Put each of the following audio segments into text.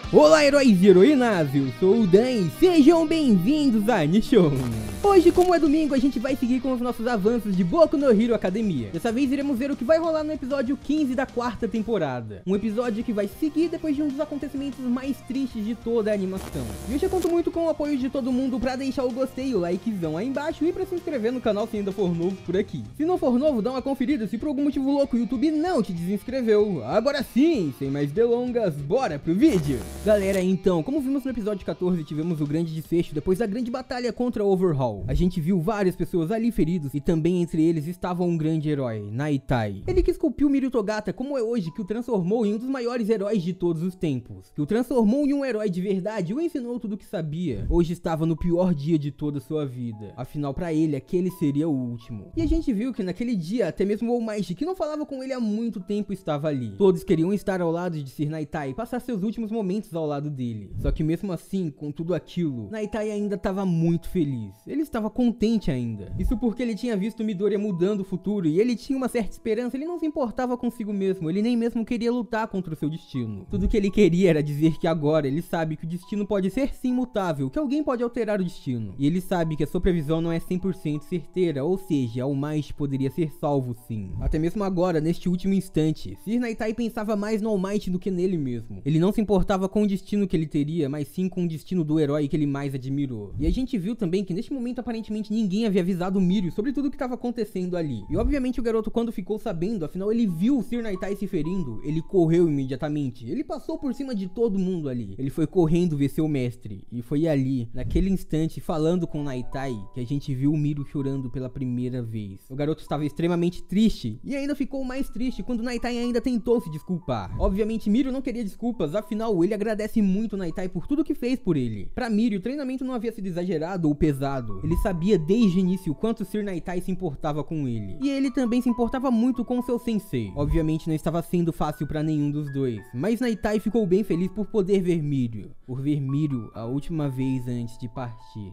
Olá, heróis e heroínas, eu sou o Dan e sejam bem-vindos a Nishon. Hoje, como é domingo, a gente vai seguir com os nossos avanços de Boku no Hero Academia. Dessa vez iremos ver o que vai rolar no episódio 15 da quarta temporada. Um episódio que vai seguir depois de um dos acontecimentos mais tristes de toda a animação. E hoje eu conto muito com o apoio de todo mundo pra deixar o gostei, o likezão aí embaixo e pra se inscrever no canal se ainda for novo por aqui. Se não for novo, dá uma conferida se por algum motivo louco o YouTube não te desinscreveu. Agora sim, sem mais delongas, bora pro vídeo! Galera, então, como vimos no episódio 14, tivemos o grande desfecho depois da grande batalha contra Overhaul. A gente viu várias pessoas ali feridos e também entre eles estava um grande herói, Naitai. Ele que esculpiu Mirio Togata como é hoje, que o transformou em um dos maiores heróis de todos os tempos. Que o transformou em um herói de verdade e o ensinou tudo o que sabia. Hoje estava no pior dia de toda a sua vida. Afinal, pra ele, aquele seria o último. E a gente viu que naquele dia, até mesmo o All Might, que não falava com ele há muito tempo, estava ali. Todos queriam estar ao lado de Sir Naitai e passar seus últimos momentos ao lado dele. Só que mesmo assim, com tudo aquilo, Naitai ainda estava muito feliz. Ele estava contente ainda. Isso porque ele tinha visto Midoriya mudando o futuro e ele tinha uma certa esperança. Ele não se importava consigo mesmo, ele nem mesmo queria lutar contra o seu destino. Tudo que ele queria era dizer que agora ele sabe que o destino pode ser sim mutável, que alguém pode alterar o destino. E ele sabe que a sua previsão não é 100% certeira, ou seja, All Might poderia ser salvo sim. Até mesmo agora, neste último instante, Sir Naitai pensava mais no All Might do que nele mesmo. Ele não se importava com o destino que ele teria, mas sim com o destino do herói que ele mais admirou. E a gente viu também que neste momento aparentemente ninguém havia avisado o Mirio sobre tudo o que estava acontecendo ali. E obviamente o garoto, quando ficou sabendo, afinal ele viu o Sir Naitai se ferindo, ele correu imediatamente. Ele passou por cima de todo mundo ali. Ele foi correndo ver seu mestre. E foi ali, naquele instante, falando com Naitai, que a gente viu o Mirio chorando pela primeira vez. O garoto estava extremamente triste e ainda ficou mais triste quando Naitai ainda tentou se desculpar. Obviamente Mirio não queria desculpas, afinal ele agradece muito Naitai por tudo que fez por ele. Pra Mirio, o treinamento não havia sido exagerado ou pesado. Ele sabia desde o início o quanto Sir Naitai se importava com ele. E ele também se importava muito com seu sensei. Obviamente não estava sendo fácil pra nenhum dos dois, mas Naitai ficou bem feliz por poder ver Mirio. Por ver Mirio a última vez antes de partir.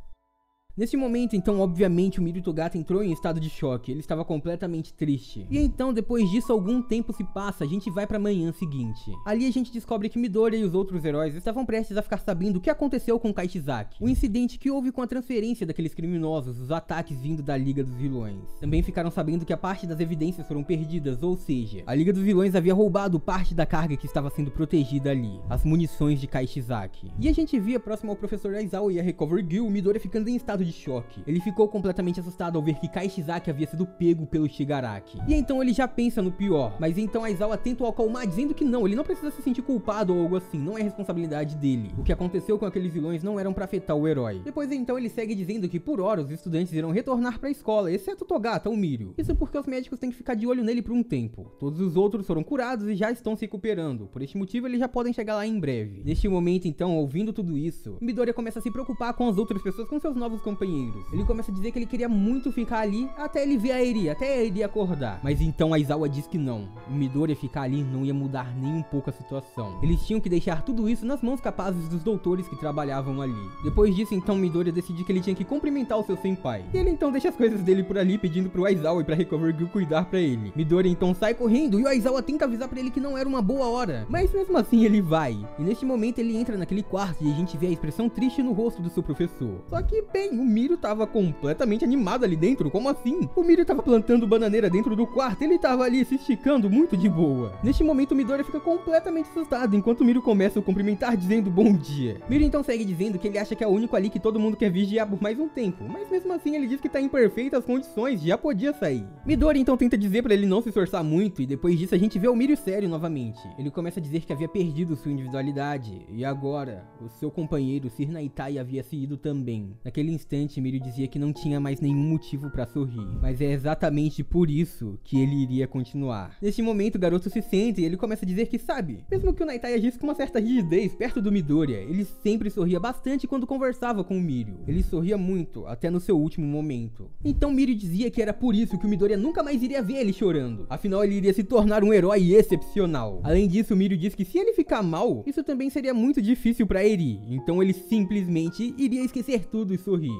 Nesse momento, então, obviamente, o Mirio Togata entrou em estado de choque, ele estava completamente triste. E então, depois disso, algum tempo se passa, a gente vai pra manhã seguinte. Ali a gente descobre que Midoriya e os outros heróis estavam prestes a ficar sabendo o que aconteceu com Kaishizaki. O incidente que houve com a transferência daqueles criminosos, os ataques vindo da Liga dos Vilões. Também ficaram sabendo que a parte das evidências foram perdidas, ou seja, a Liga dos Vilões havia roubado parte da carga que estava sendo protegida ali, as munições de Kaishizaki. E a gente via próximo ao professor Aizawa e a Recover Girl, Midoriya ficando em estado de choque. Ele ficou completamente assustado ao ver que Kaishizaki havia sido pego pelo Shigaraki. E então ele já pensa no pior. Mas então Aizawa tenta o acalmar, dizendo que não, ele não precisa se sentir culpado ou algo assim, não é responsabilidade dele. O que aconteceu com aqueles vilões não eram pra afetar o herói. Depois então ele segue dizendo que por hora os estudantes irão retornar pra escola, exceto Togata, o Mirio. Isso porque os médicos têm que ficar de olho nele por um tempo. Todos os outros foram curados e já estão se recuperando. Por este motivo eles já podem chegar lá em breve. Neste momento então, ouvindo tudo isso, Midoriya começa a se preocupar com as outras pessoas, com seus novos companheiros. Ele começa a dizer que ele queria muito ficar ali até ele ver a Eri, até a Eri acordar. Mas então Aizawa diz que não. O Midoriya ficar ali não ia mudar nem um pouco a situação. Eles tinham que deixar tudo isso nas mãos capazes dos doutores que trabalhavam ali. Depois disso então Midoriya decidiu que ele tinha que cumprimentar o seu senpai. E ele então deixa as coisas dele por ali, pedindo pro Aizawa e pra Recover Girl cuidar pra ele. Midoriya então sai correndo e o Aizawa tenta avisar pra ele que não era uma boa hora. Mas mesmo assim ele vai. E neste momento ele entra naquele quarto e a gente vê a expressão triste no rosto do seu professor. Só que bem, o Mirio tava completamente animado ali dentro, como assim? O Mirio tava plantando bananeira dentro do quarto, ele tava ali se esticando muito de boa. Neste momento o Midoriya fica completamente assustado, enquanto o Mirio começa a cumprimentar dizendo bom dia. Mirio então segue dizendo que ele acha que é o único ali que todo mundo quer vigiar por mais um tempo, mas mesmo assim ele diz que tá em perfeitas condições, já podia sair. Midoriya então tenta dizer pra ele não se esforçar muito e depois disso a gente vê o Mirio sério novamente. Ele começa a dizer que havia perdido sua individualidade e agora o seu companheiro Sir Naitai havia se ido também. Naquele instante Mirio dizia que não tinha mais nenhum motivo pra sorrir, mas é exatamente por isso que ele iria continuar. Neste momento o garoto se sente e ele começa a dizer que sabe, mesmo que o Naitai agisse com uma certa rigidez perto do Midoriya, ele sempre sorria bastante quando conversava com o Mirio. Ele sorria muito, até no seu último momento. Então Mirio dizia que era por isso que o Midoriya nunca mais iria ver ele chorando, afinal ele iria se tornar um herói excepcional. Além disso, o Mirio diz que se ele ficar mal, isso também seria muito difícil pra Eri, então ele simplesmente iria esquecer tudo e sorrir.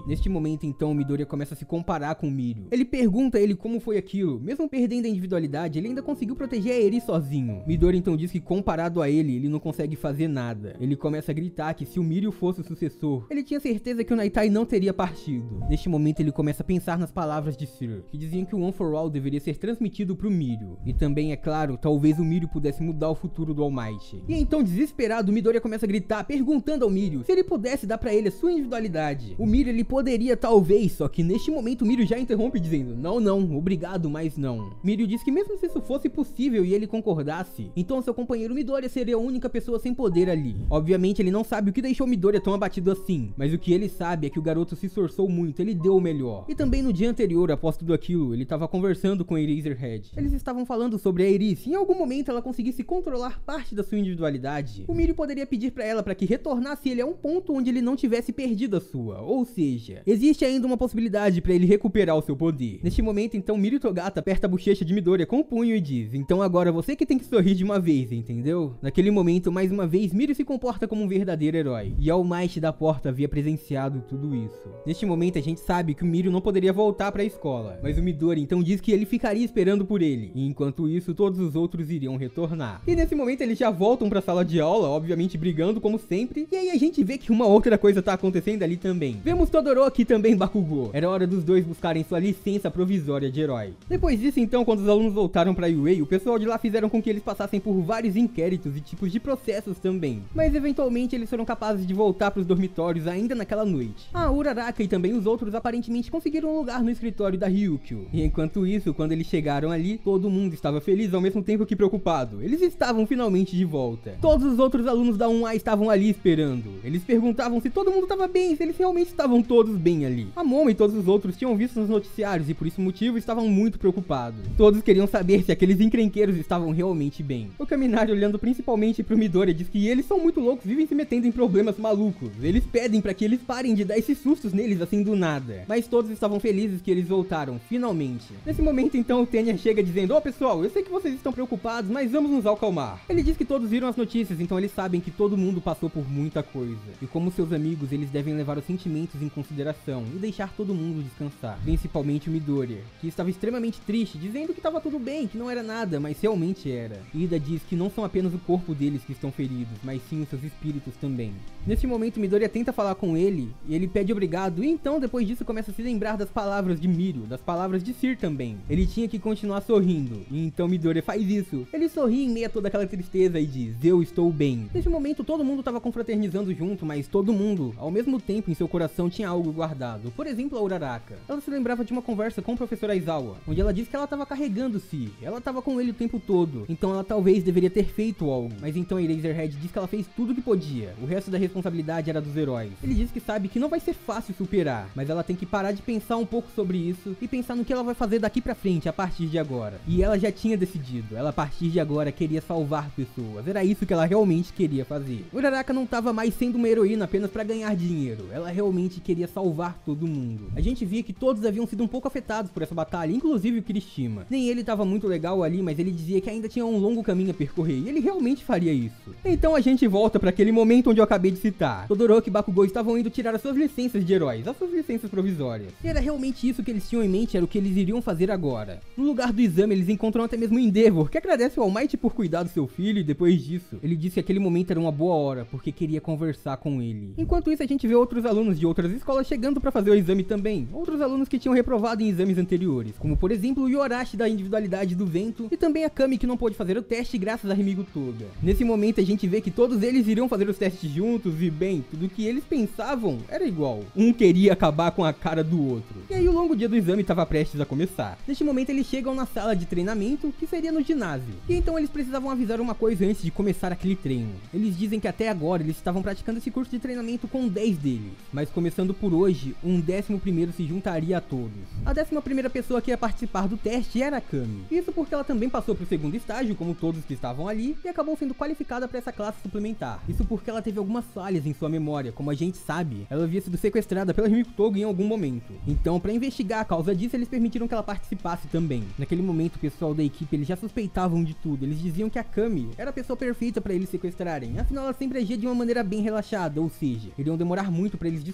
Neste momento então o Midoriya começa a se comparar com o Mirio. Ele pergunta a ele como foi aquilo. Mesmo perdendo a individualidade, ele ainda conseguiu proteger a Eri sozinho. Midoriya então diz que comparado a ele não consegue fazer nada. Ele começa a gritar que se o Mirio fosse o sucessor, ele tinha certeza que o Naitai não teria partido. Neste momento ele começa a pensar nas palavras de Sir, que diziam que o One for All deveria ser transmitido pro Mirio. E também, é claro, talvez o Mirio pudesse mudar o futuro do All Might. E então, desesperado, o Midoriya começa a gritar, perguntando ao Mirio se ele pudesse dar pra ele a sua individualidade. O Mirio, ele poderia talvez, só que neste momento o Mirio já interrompe dizendo, não, obrigado, mas não. Mirio diz que mesmo se isso fosse possível e ele concordasse, então seu companheiro Midoriya seria a única pessoa sem poder ali. Obviamente ele não sabe o que deixou o Midoriya tão abatido assim, mas o que ele sabe é que o garoto se esforçou muito, ele deu o melhor. E também no dia anterior, após tudo aquilo, ele tava conversando com a Eraserhead. Eles estavam falando sobre a Eri. Se em algum momento ela conseguisse controlar parte da sua individualidade, o Mirio poderia pedir pra ela pra que retornasse ele a um ponto onde ele não tivesse perdido a sua. Ou seja, existe ainda uma possibilidade pra ele recuperar o seu poder. Neste momento, então, Mirio Togata aperta a bochecha de Midoriya com o punho e diz, então agora você que tem que sorrir de uma vez, entendeu? Naquele momento, mais uma vez, Mirio se comporta como um verdadeiro herói. E All Might da porta havia presenciado tudo isso. Neste momento, a gente sabe que o Mirio não poderia voltar pra escola, mas o Midoriya então diz que ele ficaria esperando por ele. E enquanto isso, todos os outros iriam retornar. E nesse momento, eles já voltam pra sala de aula, obviamente brigando como sempre. E aí a gente vê que uma outra coisa tá acontecendo ali também. Vemos Todoroki e também Bakugou. Era hora dos dois buscarem sua licença provisória de herói. Depois disso, então, quando os alunos voltaram pra UA, o pessoal de lá fizeram com que eles passassem por vários inquéritos e tipos de processos também. Mas eventualmente eles foram capazes de voltar pros dormitórios ainda naquela noite. A Uraraka e também os outros aparentemente conseguiram um lugar no escritório da Ryukyu. E enquanto isso, quando eles chegaram ali, todo mundo estava feliz ao mesmo tempo que preocupado. Eles estavam finalmente de volta. Todos os outros alunos da 1A estavam ali esperando. Eles perguntavam se todo mundo estava bem, se eles realmente estavam todos bem ali. A Momo e todos os outros tinham visto nos noticiários e por esse motivo estavam muito preocupados. Todos queriam saber se aqueles encrenqueiros estavam realmente bem. O Kaminari, olhando principalmente pro Midoriya, diz que eles são muito loucos, vivem se metendo em problemas malucos. Eles pedem pra que eles parem de dar esses sustos neles assim do nada. Mas todos estavam felizes que eles voltaram, finalmente. Nesse momento então o Tenya chega dizendo, pessoal, eu sei que vocês estão preocupados, mas vamos nos acalmar. Ele diz que todos viram as notícias, então eles sabem que todo mundo passou por muita coisa. E como seus amigos, eles devem levar os sentimentos em consideração e deixar todo mundo descansar. Principalmente o Midoriya, que estava extremamente triste, dizendo que estava tudo bem, que não era nada, mas realmente era. Ida diz que não são apenas o corpo deles que estão feridos, mas sim os seus espíritos também. Nesse momento, Midoriya tenta falar com ele, e ele pede obrigado, e então depois disso começa a se lembrar das palavras de Mirio, das palavras de Sir também. Ele tinha que continuar sorrindo, e então Midoriya faz isso. Ele sorri em meio a toda aquela tristeza e diz, eu estou bem. Nesse momento todo mundo estava confraternizando junto, mas todo mundo, ao mesmo tempo em seu coração tinha algo guardado. Por exemplo, a Uraraka. Ela se lembrava de uma conversa com o professor Aizawa, onde ela disse que ela estava carregando Sir, ela estava com ele o tempo todo, então ela talvez deveria ter feito algo. Mas então a Eraserhead diz que ela fez tudo o que podia, o resto da responsabilidade era dos heróis. Ele diz que sabe que não vai ser fácil superar, mas ela tem que parar de pensar um pouco sobre isso e pensar no que ela vai fazer daqui pra frente, a partir de agora. E ela já tinha decidido, ela a partir de agora queria salvar pessoas, era isso que ela realmente queria fazer. Uraraka não estava mais sendo uma heroína apenas pra ganhar dinheiro, ela realmente queria salvar todo mundo. A gente via que todos haviam sido um pouco afetados por essa batalha, inclusive o Kirishima. Nem ele estava muito legal ali, mas ele dizia que ainda tinha um longo caminho a percorrer, e ele realmente faria isso. Então a gente volta para aquele momento onde eu acabei de citar. Todoroki e Bakugou estavam indo tirar as suas licenças de heróis, as suas licenças provisórias. E era realmente isso que eles tinham em mente, era o que eles iriam fazer agora. No lugar do exame, eles encontram até mesmo Endeavor, que agradece ao All Might por cuidar do seu filho, e depois disso, ele disse que aquele momento era uma boa hora, porque queria conversar com ele. Enquanto isso, a gente vê outros alunos de outras escolas chegando para fazer o exame também. Outros alunos que tinham reprovado em exames anteriores, como por exemplo o Yorashi da individualidade do vento, e também a Kami que não pôde fazer o teste graças a Rimigo Toga. Nesse momento a gente vê que todos eles iriam fazer os testes juntos e bem, tudo que eles pensavam era igual. Um queria acabar com a cara do outro. E aí o longo dia do exame estava prestes a começar. Neste momento eles chegam na sala de treinamento, que seria no ginásio. E então eles precisavam avisar uma coisa antes de começar aquele treino. Eles dizem que até agora eles estavam praticando esse curso de treinamento com 10 deles, mas começando por hoje, um 11º se juntaria a todos. A 11ª pessoa que ia participar do teste era a Kami. Isso porque ela também passou pro segundo estágio, como todos que estavam ali, e acabou sendo qualificada para essa classe suplementar. Isso porque ela teve algumas falhas em sua memória, como a gente sabe, ela havia sido sequestrada pela Rimigo Toga em algum momento. Então, para investigar a causa disso, eles permitiram que ela participasse também. Naquele momento, o pessoal da equipe, eles já suspeitavam de tudo. Eles diziam que a Kami era a pessoa perfeita para eles sequestrarem. Afinal, ela sempre agia de uma maneira bem relaxada, ou seja, iriam demorar muito para eles descobrirem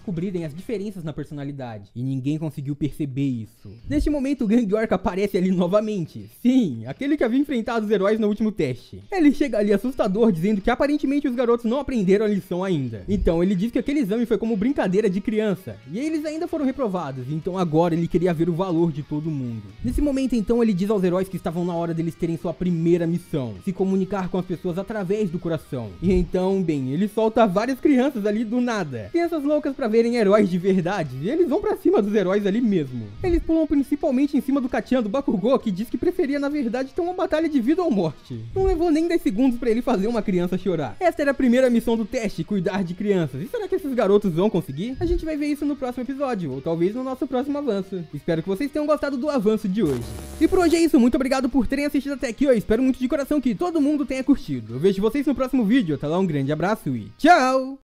as diferenças na personalidade, e ninguém conseguiu perceber isso. Neste momento, o Gang Orc aparece ali novamente. Sim, aquele que havia enfrentado os heróis no último teste. Ele chega ali assustador, dizendo que aparentemente os garotos não aprenderam a lição ainda. Então ele diz que aquele exame foi como brincadeira de criança, e eles ainda foram reprovados, então agora ele queria ver o valor de todo mundo. Nesse momento então ele diz aos heróis que estavam na hora deles terem sua primeira missão, se comunicar com as pessoas através do coração. E então, bem, ele solta várias crianças ali do nada. Crianças loucas pra verem heróis de verdade, e eles vão pra cima dos heróis ali mesmo. Eles pulam principalmente em cima do Katian do Bakugou, que diz que preferia na verdade ter uma batalha de vida ou morte. Não levou nem 10 segundos pra ele fazer uma criança chorar. Essa era a primeira missão do teste, cuidar de crianças. E será que esses garotos vão conseguir? A gente vai ver isso no próximo episódio, ou talvez no nosso próximo avanço. Espero que vocês tenham gostado do avanço de hoje. E por hoje é isso, muito obrigado por terem assistido até aqui. Eu espero muito de coração que todo mundo tenha curtido. Eu vejo vocês no próximo vídeo, até lá, um grande abraço e tchau!